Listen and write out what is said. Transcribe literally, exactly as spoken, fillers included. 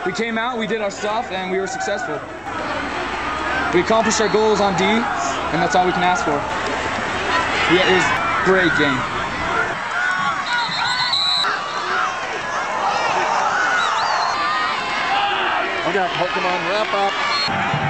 we came out, we did our stuff, and we were successful. We accomplished our goals on D, and that's all we can ask for. Yeah, it was a great game. Okay, come on, wrap up.